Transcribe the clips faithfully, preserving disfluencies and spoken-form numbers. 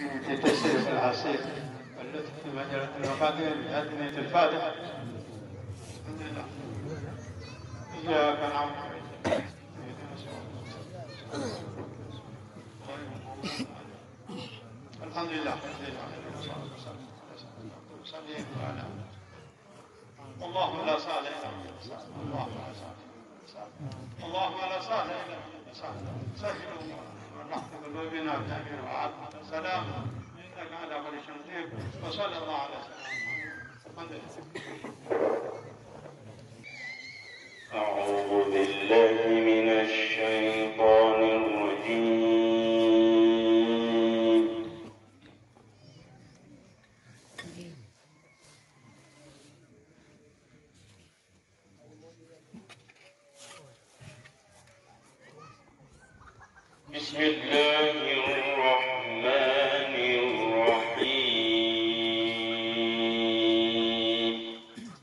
في تيسير العسير واللطف في مجرة المقادير بأدنية الفاتحة. الحمد لله. إياك نعبد وإياك نستعين. الحمد لله. اللهم لا سهل إلا ما جعلته اللهم لا سهل اللهم لا سهل إلا ما جعلته سهل ونحن قلوبنا بتأمين وعافية سلام إنك على كل شيء قدير وصلى الله على سيدنا محمد. أعوذ بالله من الشيطان الرجيم. بسم الله الرحمن الرحيم.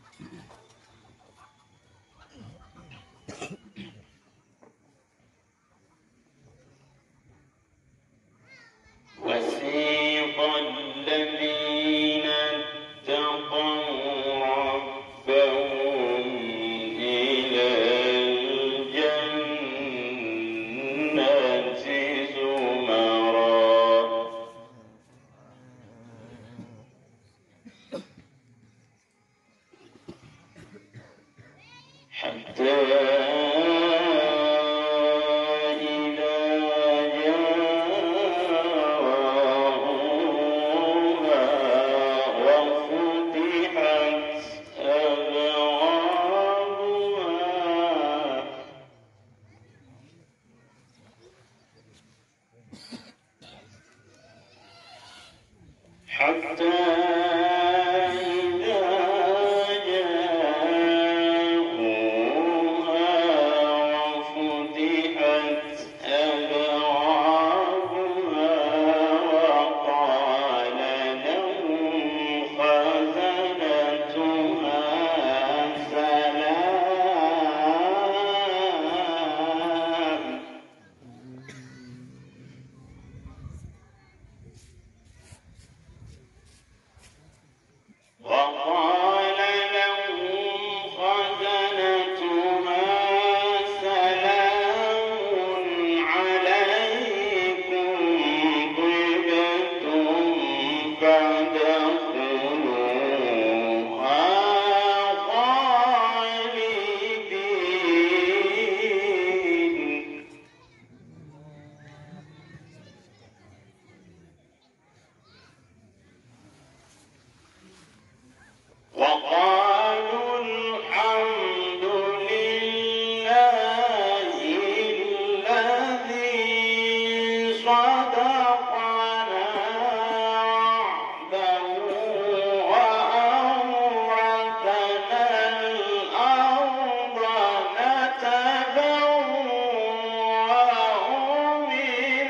وسيق الذين اتقوا ربهم إلى الجنة زمرا حتى حتى إذا جاءوها وفتحت أبوابها وقال لهم خزنتها سلام وقال لهم خزنتها سلام عليكم طبتم فادخلوها خالدين. وقالوا الحمد لله الذي صدقنا وعده وأورثنا الأرض نتبوأ من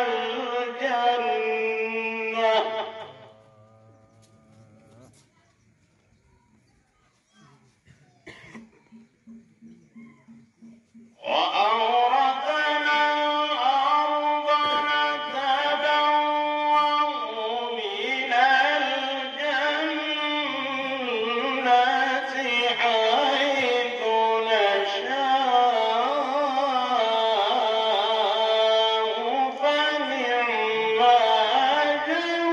الجنة وأورثنا الأرض نتبوأ من الجنة حيث نشاء فنعم أجر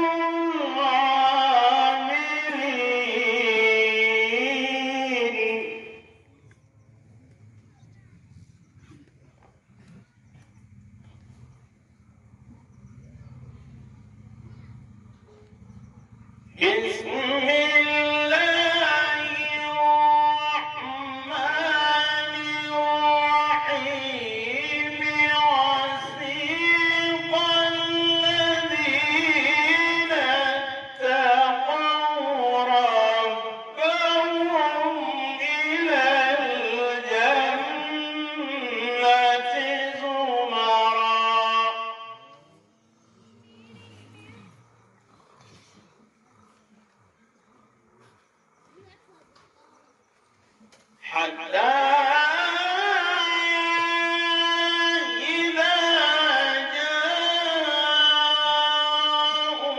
العاملين. بسم الله الرحمن الرحيم. وسيق الذين اتقوا ربهم إلى الجنة زمرا حتى إذا جاءوا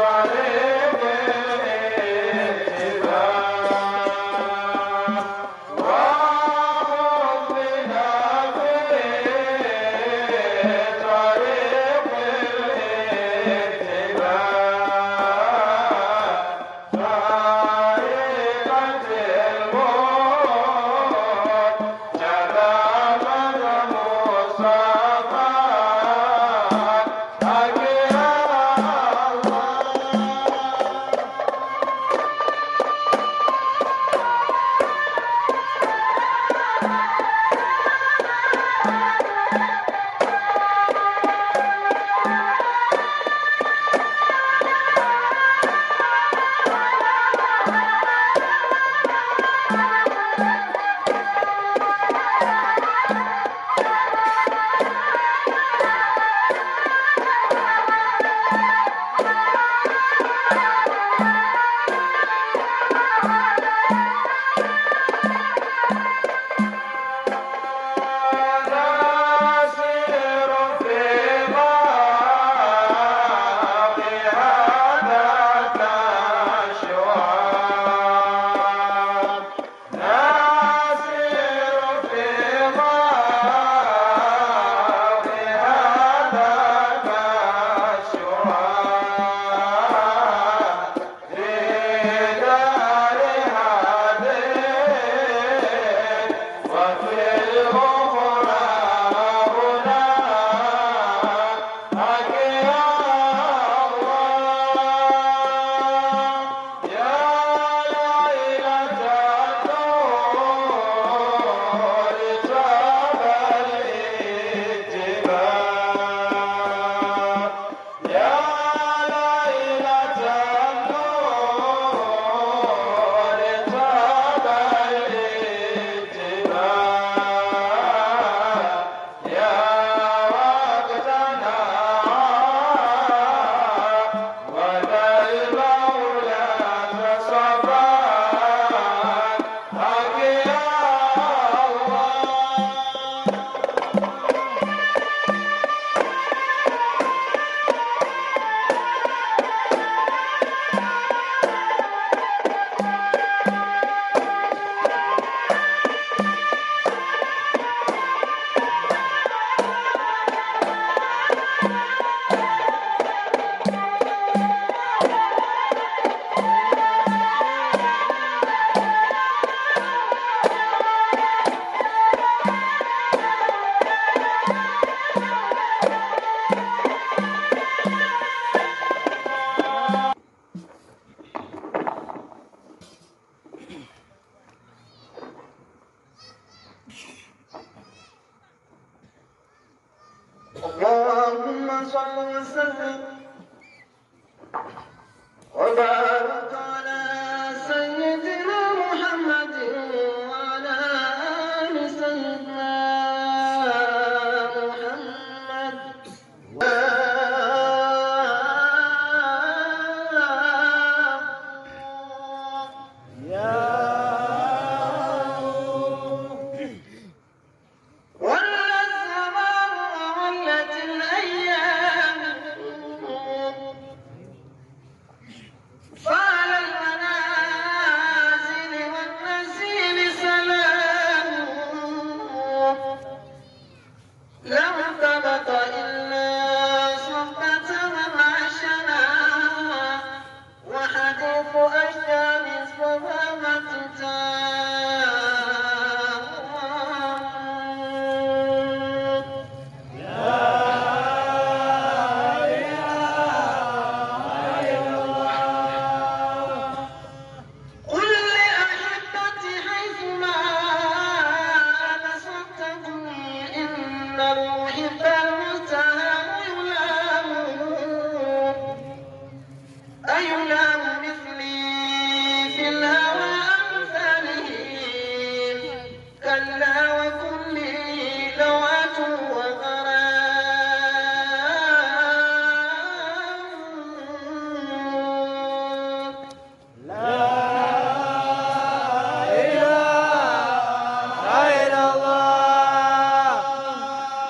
اللهم صل وسلم وبارك على سيدنا محمد وعلى آل سيدنا محمد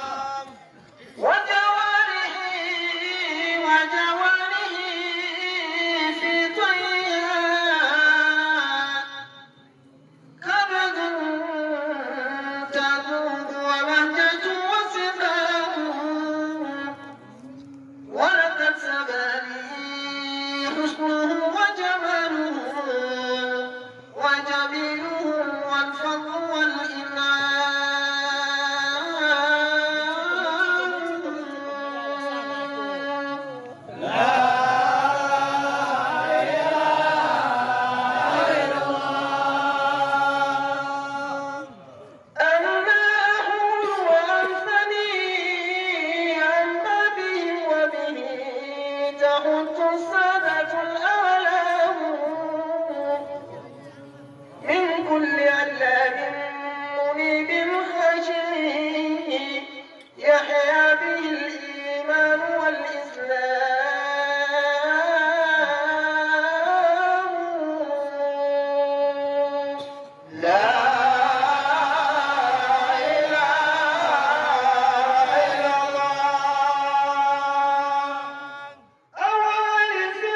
وجواره حسنه وجماله وجميلهم والفضل والإنعام. تحط السادة الأعلام من كل علام منيب خشي يحيا به الإيمان والإسلام. لا أول في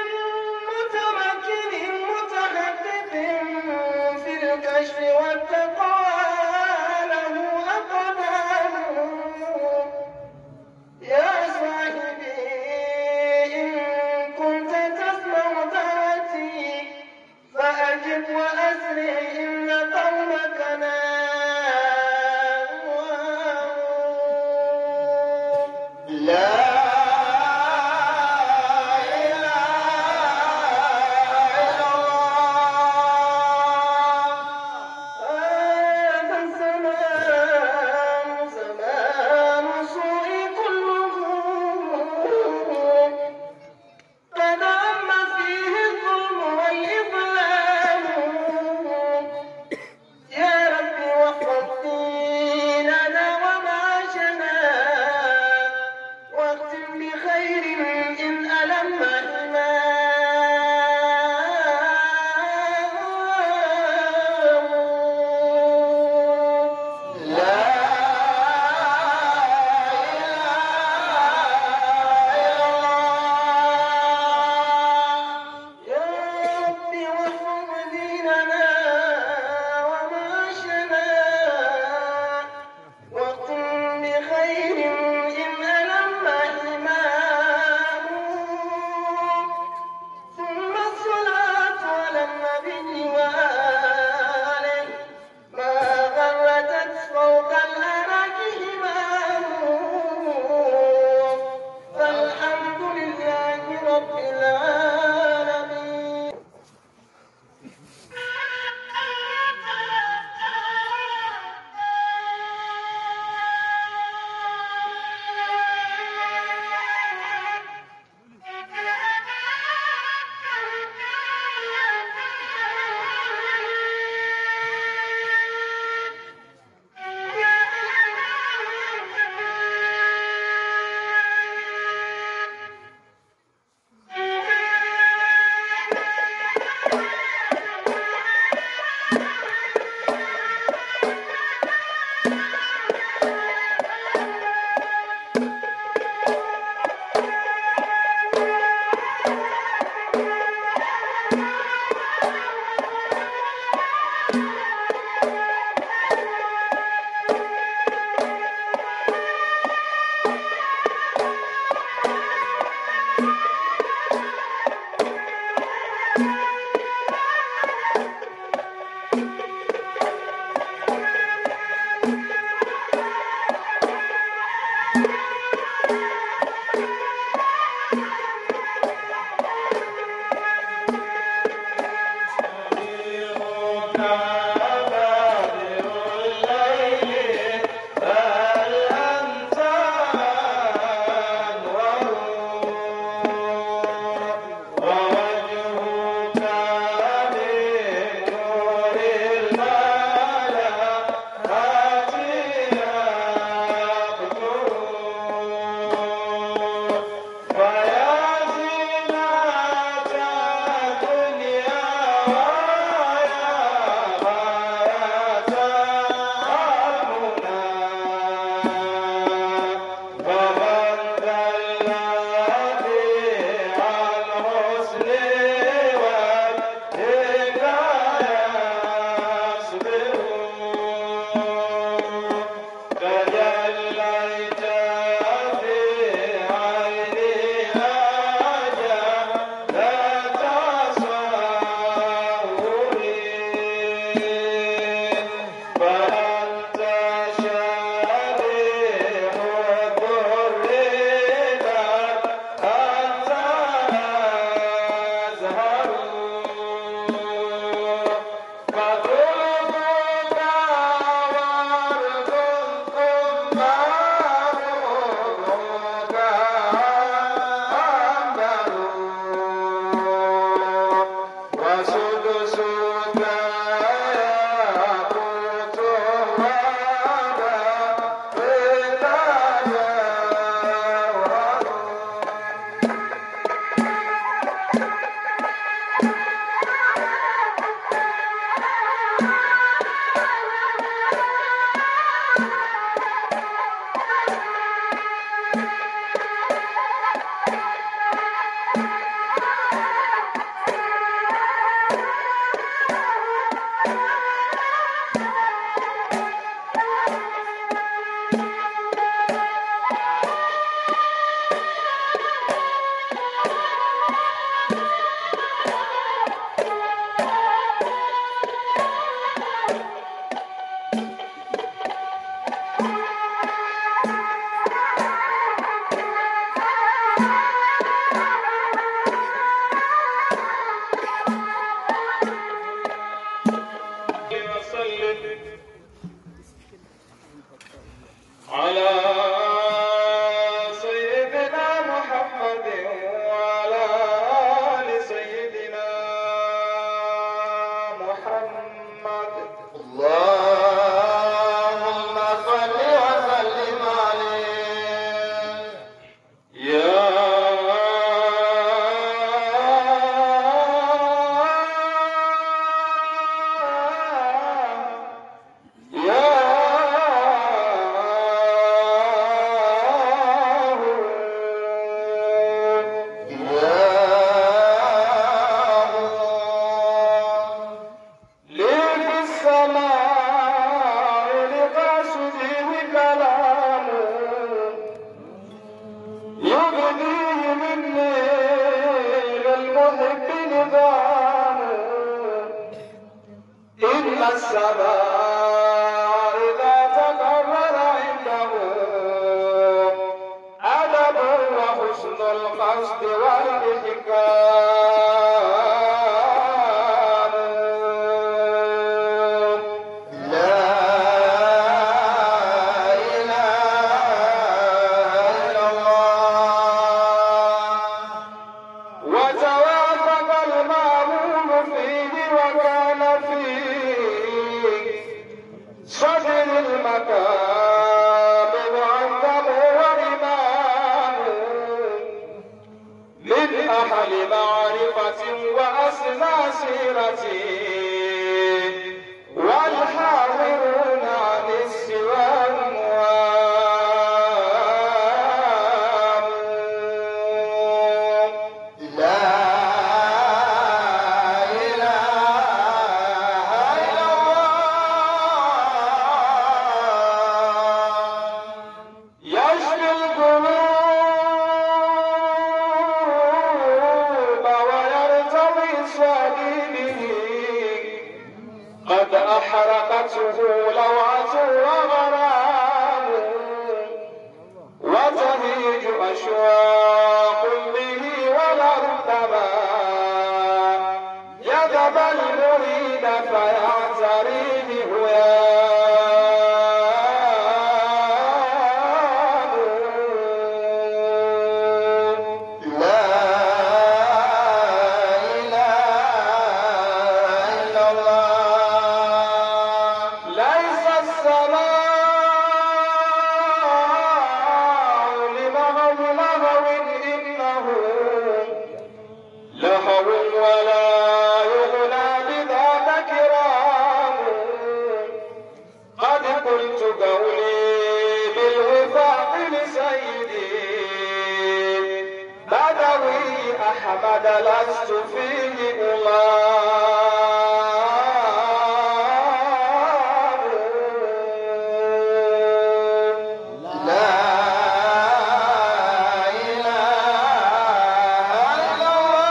السماء إذا تقرر عنده أدب وحسن القصد والإحكام. لا إله إلا الله. وتوافق المأمون فيه وكان فيه صدر المكان معظم وإمام من أهل معرفة وأسمى سيرة والحاضرون عن السوى أموام. لا إله إلا الله. يشفي القلوب ويرتوي صليبه قد أحرقته لوعة وغرام وتهيج أشواق به ولربما يذب المريد فيعتريه هيام. لا إله إلا الله. ليس السماء لمغو لغو إنه لهو ولا يغنى بذاك كرام. قد قلت قولي بالوفاق لسيدي بدوي أحمد لست فيه غلام. لا إله إلا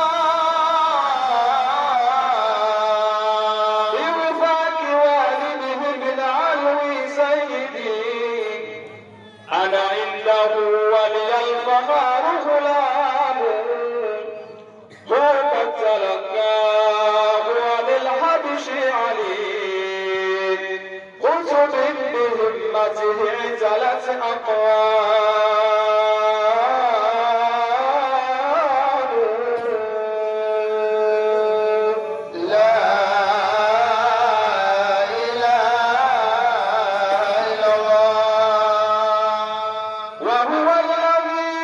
الله. بوفاق والده بالعلوي سيدي أنا عنده ولي الفخار غلام. هو قد تلقاه عن الحبش علي كتب بهمته اعتلت أقوام. لا إله إلا الله. وهو الذي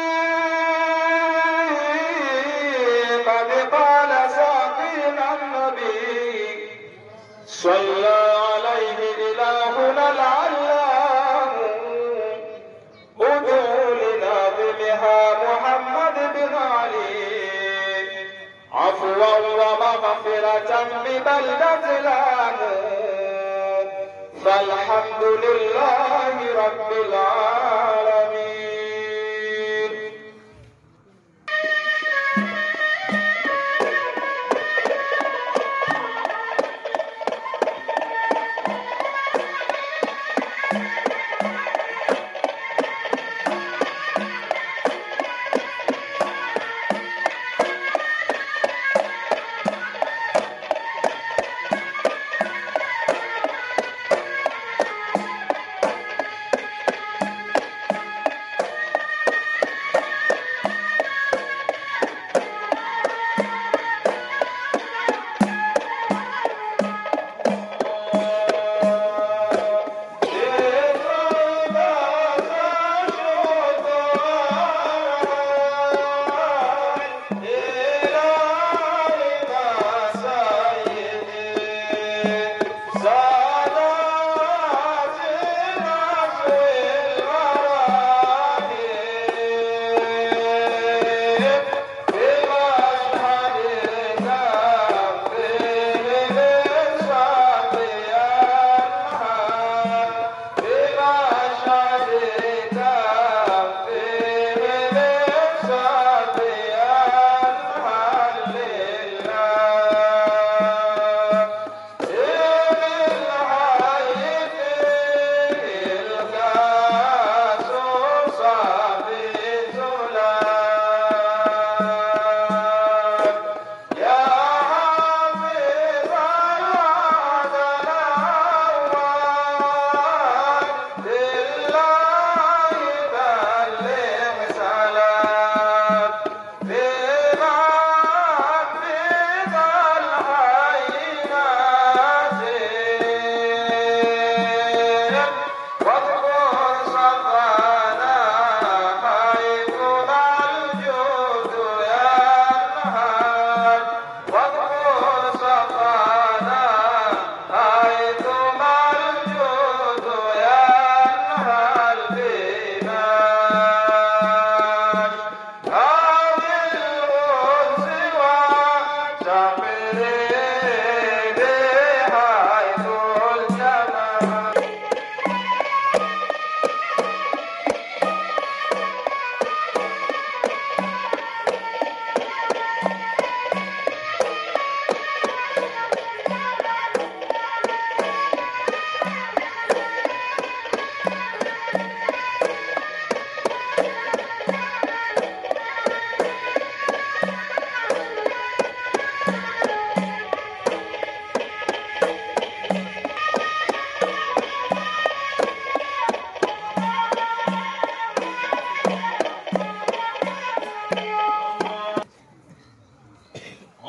قد قال ساقينا النبي صلى عليه إلهنا العلام. ادعوا لناظمها محمد بن علي عفوا ومغفرة ببلدة لامو فالحمد لله رب العالمين.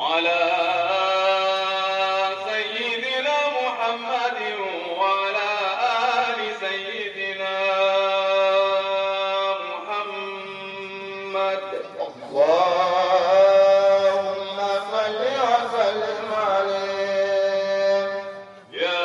على سيدنا محمد وعلى آل سيدنا محمد. اللهم صل وسلم عليه يا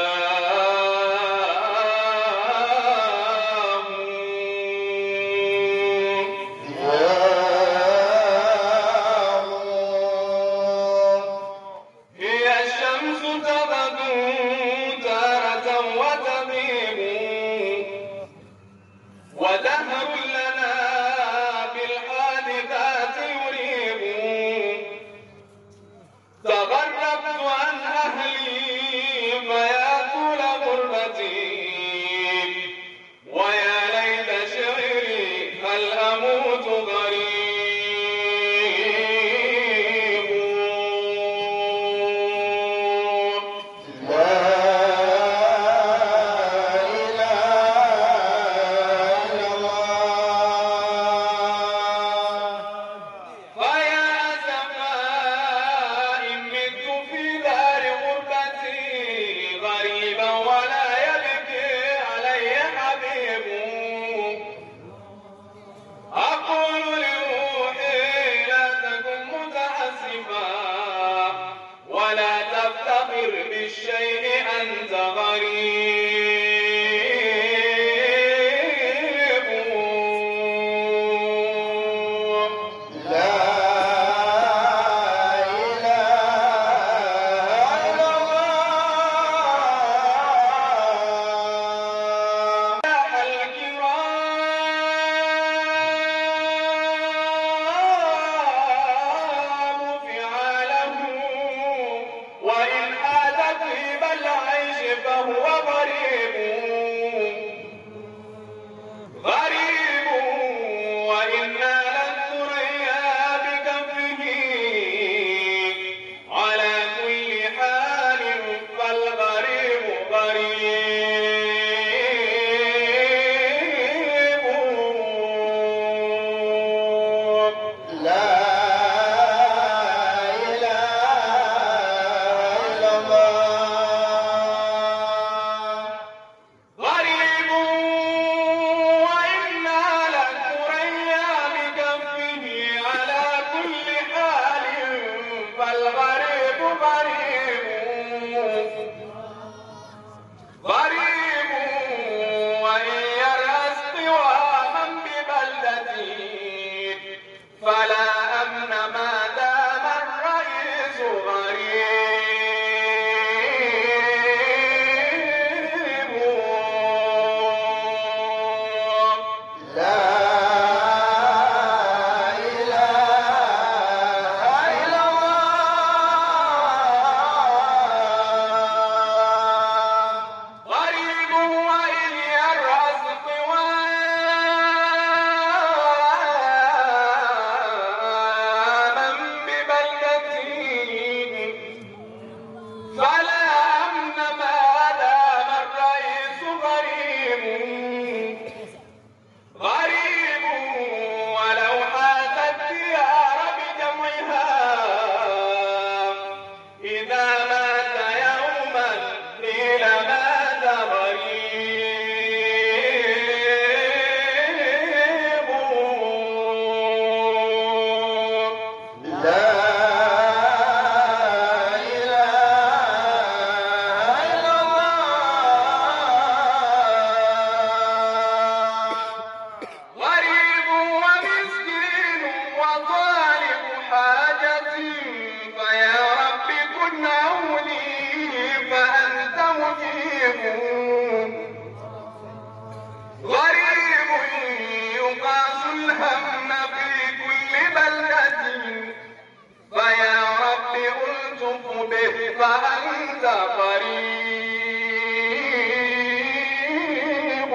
هي الشمس تغدو تارة وتغيب ودهر لنا بالحادثات يريب تغربت عن أهلي فيا طول غربتي ويا ليت شعري هل أموت غريب. ولا تفتخر بالشيء أنت غريب. لا إله إلا الله. الكرام فعاله وإن حالت طيب العيش فهو غريب غريب وإن نال الثريا بكفه على كل حال فالغريب غريب. لا إله إلا الله. غريب وإن نال الثريا بكفه على كل حال فالغريب غريب غريب وإن يرأس قواما ببلدة فلا أمن ما دام الرئيس غريب. لا إله إلا الله. غريب وإن يرأس قواما ببلدة فلا أمن ما دام الرئيس غريب غريب ولو حاز الديار بجمعها إذا مات يوما قيل مات غريب. لا إله إلا الله. غريب ومسكين وطالب حاجة فيا رب كن عوني فأنت مجيب. غريب يقاس الهم في كل بلدة فيا رب ألطف به فأنت قريب.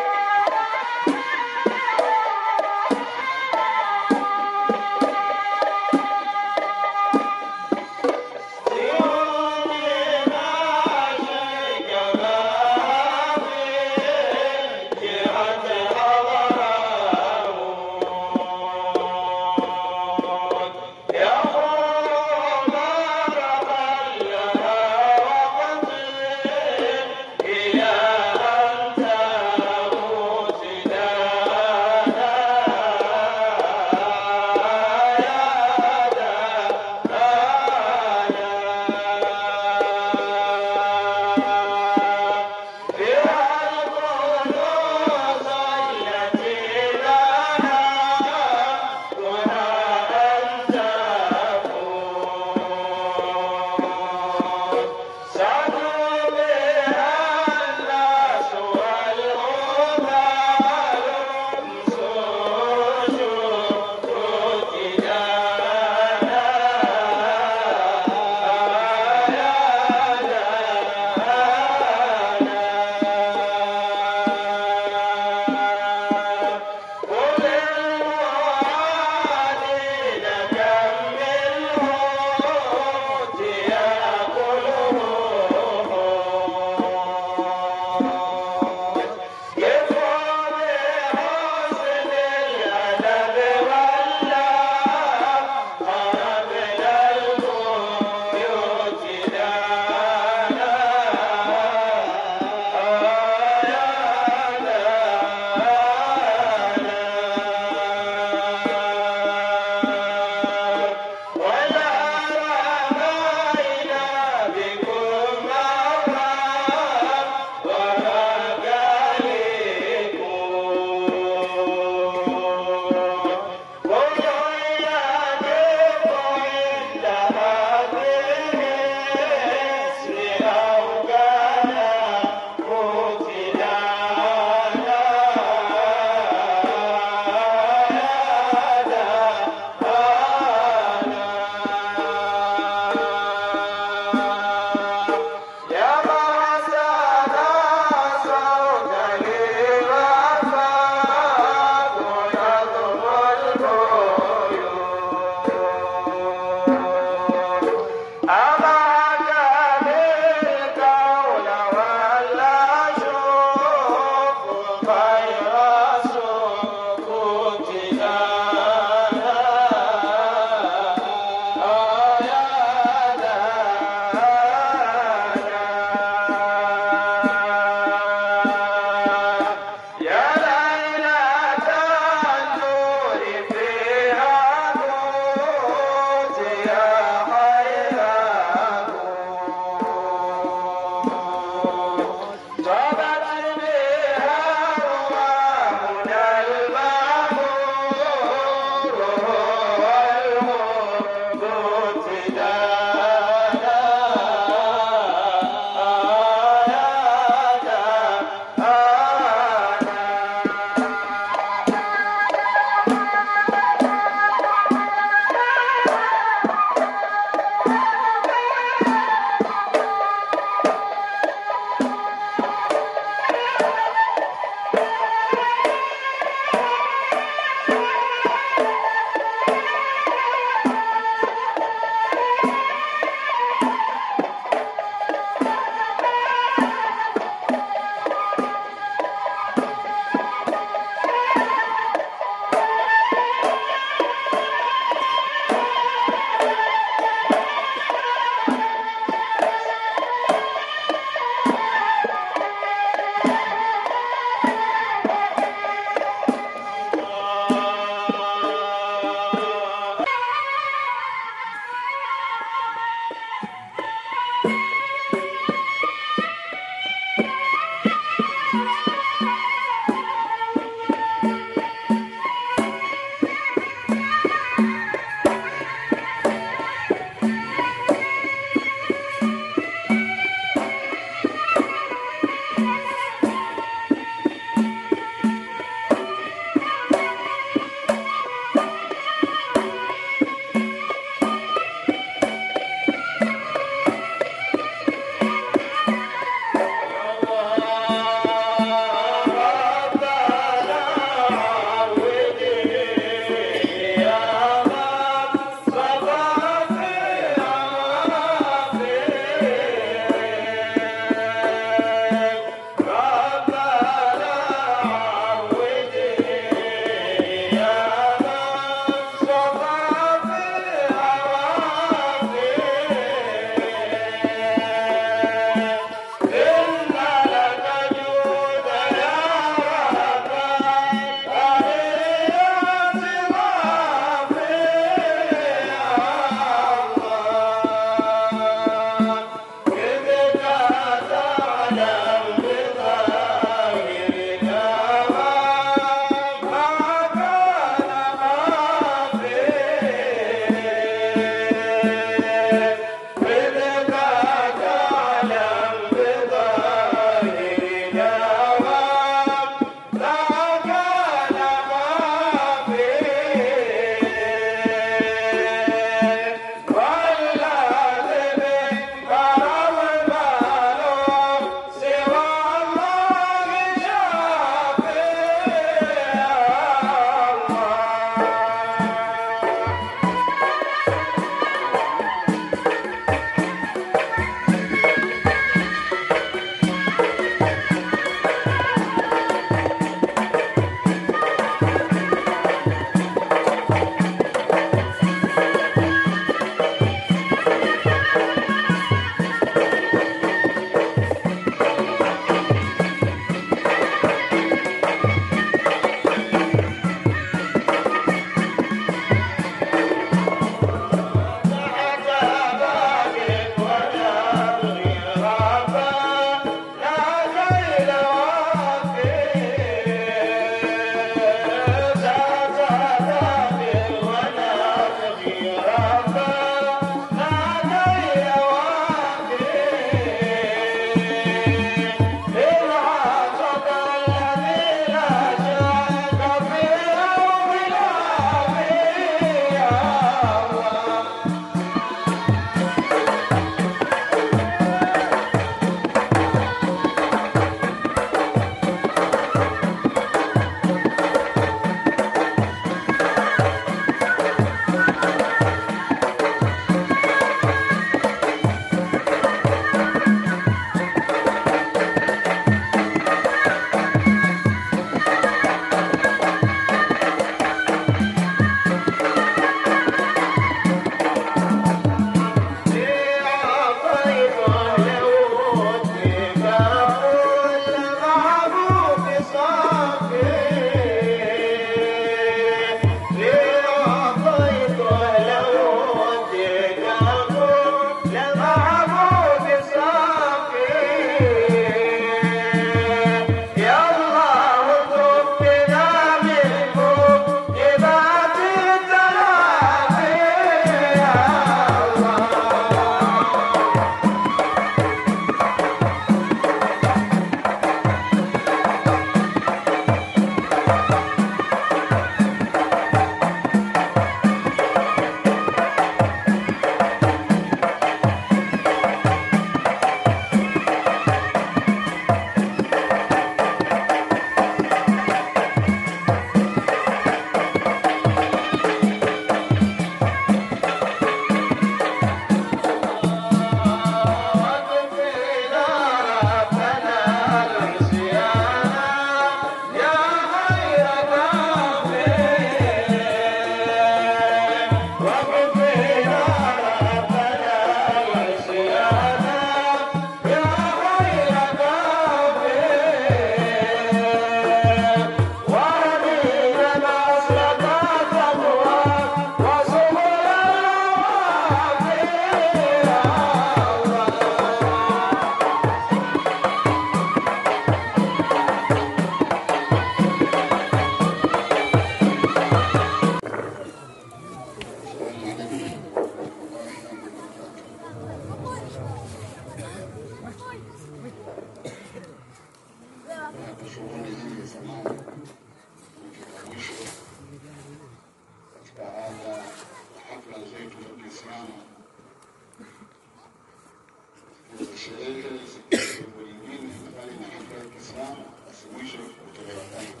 sherehe siku nyingine mbali na hafla ya Kiislamu basi mwisho kutolewa kalima.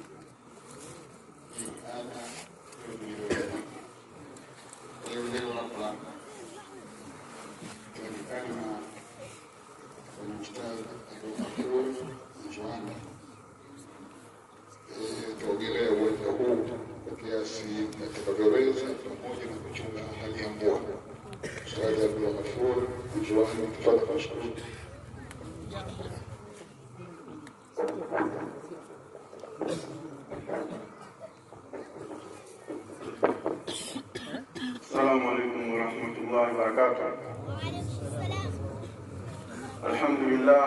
Hii ada ndio ndio ndio la plana. Ni kalima kwa mstari kwa Joana. Eh, tuongelee uwepo huu kwa kiasi atakavyoweza pamoja na kuchunga hali ya mvua. Swali ya Abdul Ghafur, Joana, tafadhali kushukuru. السلام عليكم ورحمة الله وبركاته. الحمد لله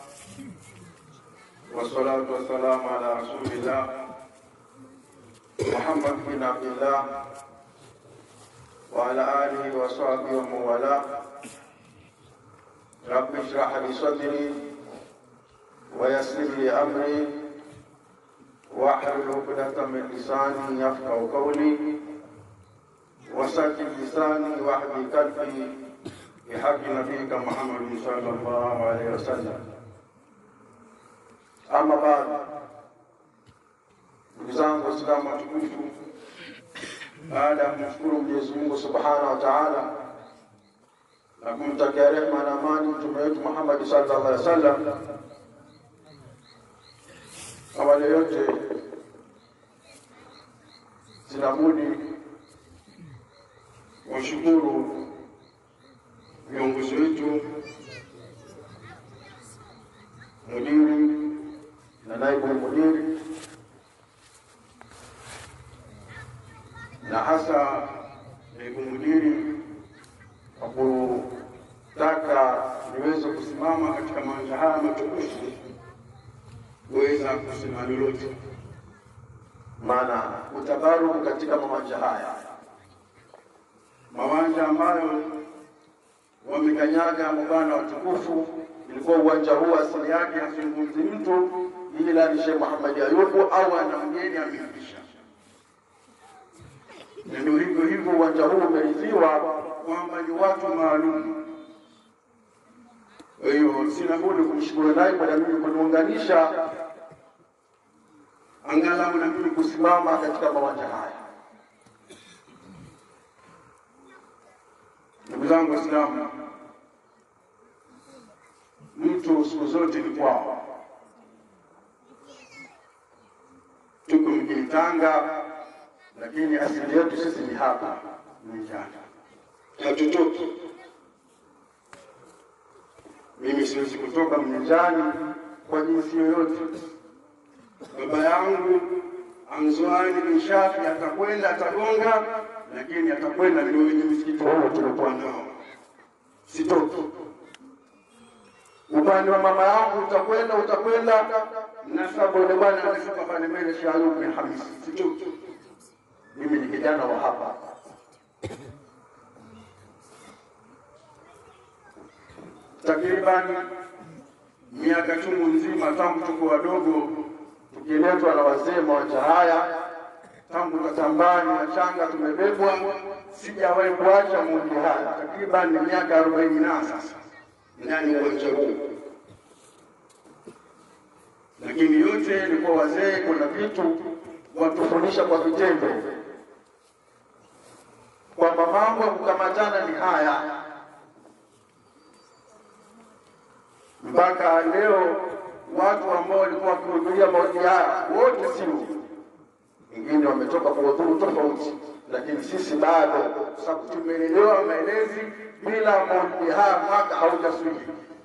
والصلاة والسلام على رسول الله محمد بن عبد الله وعلى آله وصحبه ومن والاه. رب اشرح لي صدري ويسر لي أمري واحلل عقدة من لساني يفقهوا قولي وسكن لساني واحمي قلبي بحق نبيك محمد صلى الله عليه وسلم. أما بعد، ndugu zangu Waislamu watukufu, baada ya kumshukuru Mwenyezi Mungu Subhanahu wa Ta'ala na kumtakia rehema na amani mtume wetu Muhammad sallallahu alaihi wasallam, awali yote sina budi washukuru viongozi wetu, mudiri na naibu mudiri, na hasa naibu mudiri kwa kutaka niweze kusimama katika maanja haya matukufu kuweza kusema lolote, maana utabaruku katika maanja haya, mawanja ambayo wamekanyaga mabwana watukufu. Ilikuwa uwanja huu asili yake asizungumzi mtu ila ni Sheikh Muhammad Ayubu au ana mgeni amefikisha. Ndio hivyo hivyo uwanja huu umerithiwa kwamba ni watu maalum. Kwa hiyo sina budi kumshukuru naye kwa mimi kuniunganisha angalau na mimi kusimama katika mawanja haya. Ndugu zangu Waislamu, mtu siku zote ni kwao. Tuko mjini Tanga, lakini asili yetu sisi ni hapa Mjana. Hatutoki. Mimi siwezi kutoka Mjani kwa jinsi yoyote. Baba yangu Anzwani bin Shafi atakwenda atagonga, lakini atakwenda ndio wenye msikiti huu tulikuwa nao. Sitoki. Upande wa mama yangu utakwenda utakwenda na sababu ni bwana anashuka pale mbele Sheikh Ayub bin Hamis. Sitoki. Mimi ni kijana wa hapa. Takriban miaka chungu nzima tangu tuko wadogo tukiletwa na wazee mawanja haya, tangu katambani na changa tumebebwa, sijawahi kuacha mji haya. Takriban miaka arobaini na sasa ndani ya uwanja huu. Lakini yote ni kwa wazee, kuna vitu watufundisha kwa vitendo kwamba mambo ya kukamatana ni haya. Mpaka leo watu ambao walikuwa wakihudhuria maulidi haya wote sio, wengine wametoka kwa udhuru tofauti, lakini sisi bado sababu tumeelewa maelezi bila maulidi haya mwaka haujaswili.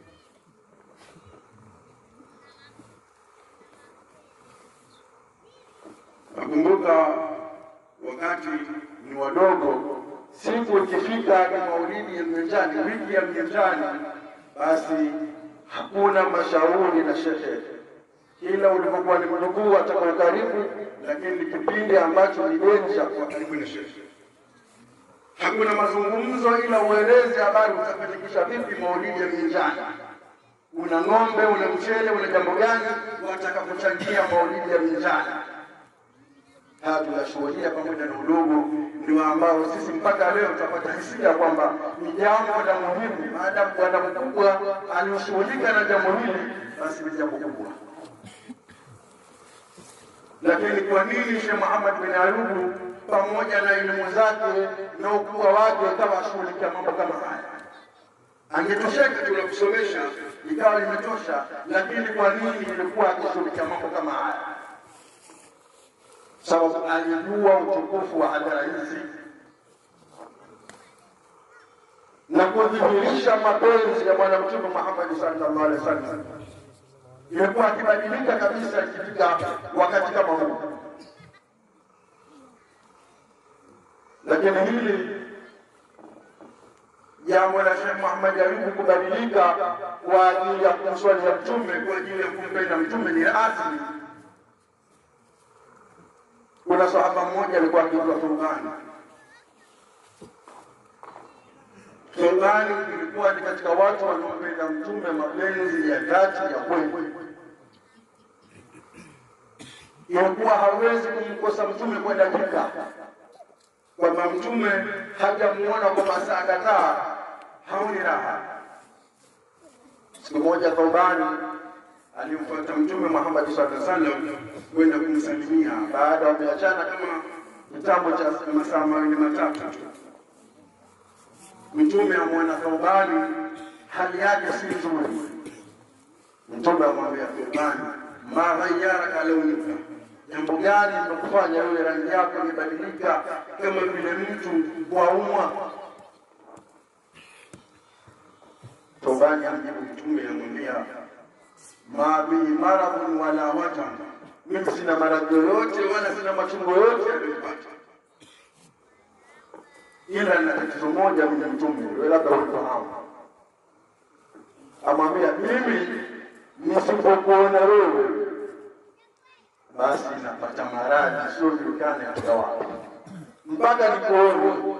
Nakumbuka wakati ni wadogo, siku ikifika ni maulidi ya Mjani, wiki ya Mjani, basi hakuna mashauri na shehe. Kila ulipokuwa ni mjukuu atakuwa karibu, lakini kipindi ambacho ni denja kwa karibu na shehe. Hakuna mazungumzo ila ueleze habari utafanikisha vipi maulidi ya Mjani. Una ng'ombe, una mchele, una jambo gani watakapochangia maulidi ya Mjani. Haya tunashuhudia pamoja na udogo, ni ndio ambao sisi mpaka leo tutapata hisia kwamba ni jambo la muhimu. Maadamu bwana mkubwa alishughulika na jambo hili, basi ni jambo kubwa. Lakini kwa nini Sheikh Muhammad bin Ayubu pamoja na elimu zake na ukubwa wake akawa ashughulikia mambo kama haya? Angetosheka tu kusomesha ikawa limetosha, lakini kwa nini ilikuwa akishughulikia mambo kama haya? Sababu alijua utukufu wa hadhara hizi na kudhihirisha mapenzi ya Bwana Mtume Muhammad sallallahu alaihi wasallam. Ilikuwa akibadilika kabisa ikifika wakati kama huu. Lakini hili jambo la Sheikh Muhammad Ayubu kubadilika kwa ajili ya kumswalia Mtume, kwa ajili ya kumpenda Mtume ni asili. Kuna sahaba mmoja alikuwa akiitwa Thawbani. Thawbani ilikuwa ni katika watu wanaopenda Mtume mapenzi ya dhati ya kweli. Ilikuwa hawezi kumkosa Mtume kwa dakika, kwamba Mtume hajamuona kwa masaa kadhaa haoni raha. Siku moja Thawbani alimfuata Mtume Muhammad sallallahu alaihi wasallam kwenda kumsalimia baada ya kuachana kama kitambo cha masaa mawili matatu. Mtume amwona Thawbani hali yake si nzuri. Mtume amwambia Thawbani, ma ghayyaraka launika, jambo gani limekufanya wewe rangi yako imebadilika kama vile mtu waumwa? Thawbani amjibu Mtume amwambia, ma bi maradun wala watan, mimi sina maradhi yoyote wala sina machungu yoyote yaliyopata, ila na tatizo moja. Mimi Mtume wewe labda unafahamu. Amwambia, mimi nisipokuona wewe basi napata maradhi sio julikane hata wapi mpaka nikuone.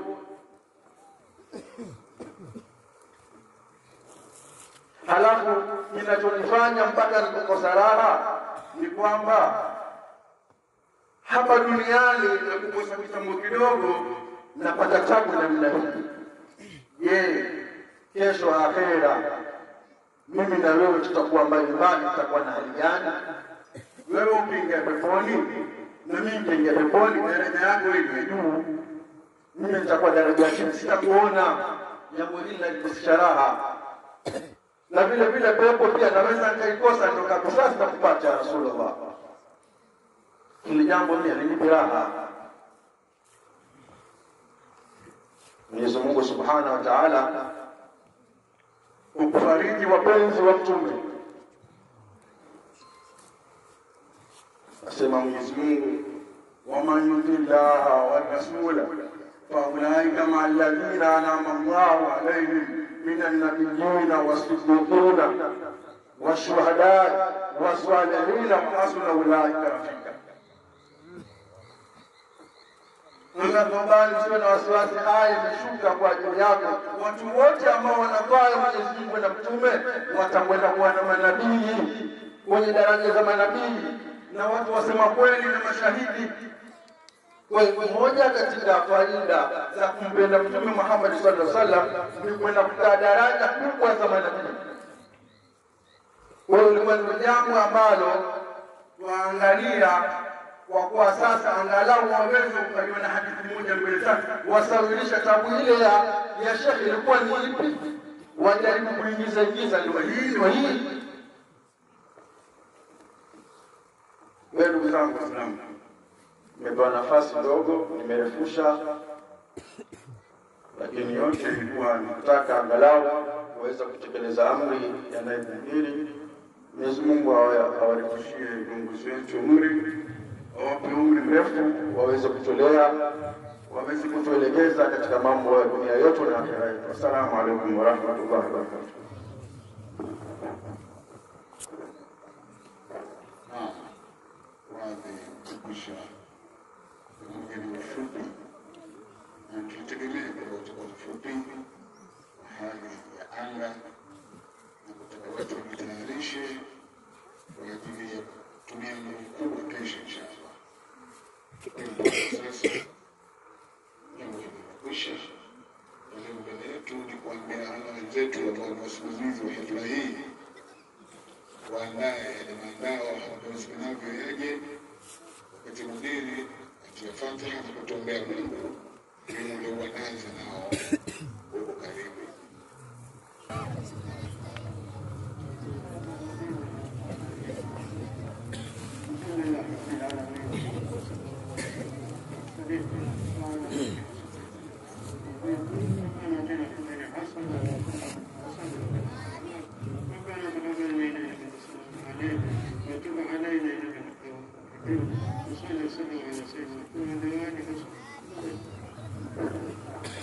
Halafu kinachonifanya mpaka nikukosa raha ni kwamba hapa duniani na kukosa kitambo kidogo napata tabu namna hii. Je, kesho akhera mimi na wewe tutakuwa mbali mbali, tutakuwa na hali gani? Wewe upinge peponi na mimi mpinge peponi, daraja yako ile juu, mimi nitakuwa daraja chini, sitakuona. Jambo hili linakosesha raha. Na vile vile pepo pia naweza nikaikosa ndio kabisa sitakupata Rasulullah. Hili jambo pia linipa raha. Mwenyezi Mungu Subhanahu wa Ta'ala kufariji wapenzi wa Mtume. Asema Mwenyezi Mungu, wa man yutillaha wa rasula fa ulaika ma alladhina an'ama Allahu alayhim من النبيين والصديقين والشهداء والصالحين وحسن أولئك رفيقا. Kuna Thawbani sio na wasiwasi, aya imeshuka kwa ajili yako. Watu wote ambao wanafanya Mwenyezi Mungu na Mtume watakwenda kuwa na manabii wenye daraja za manabii na watu wasema kweli na mashahidi. Kwa moja katika faida za kumpenda Mtume Muhammad sallallahu alaihi wasallam ni kwenda kukaa daraja kubwa za manabii. Kwa hiyo ni jambo ambalo waangalia kwa kuwa sasa angalau waweze kujua na hadithi moja mbele tatu, wasawirisha tabu ile ya ya Sheikh ilikuwa ni ipi, wajaribu kuingiza ingiza ndio hii ndio hii. Wewe ndugu zangu Waislamu, nimepewa nafasi ndogo, nimerefusha, lakini yote ilikuwa nataka angalau waweza kutekeleza amri ya naibu mhiri. Mwenyezi Mungu awarefushie viongozi wetu umri, awape umri mrefu, waweze kutolea, waweze kutuelekeza katika mambo ya dunia yote na akhera yetu. Assalamu alaykum wa rahmatullahi wa barakatuh. Mgeni mfupi na tulitegemea kwa utakuwa mfupi hali ya anga na kutaka watu wajitayarishe kwa ajili ya kutumia muda mkubwa kesho inshallah. Sasa kutosha. Leo mbele yetu ni kuambia wenzetu ambao ni wasimamizi wa hafla hii waandae yale maandao ambayo zimenavyo yaje, wakati mudiri atia Fatiha na kutuombea Mungu ili ndio wanaanza nao huko karibu.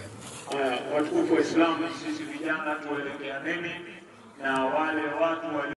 Watukufu wa Islam, sisi vijana tuelekeaneni na wale watu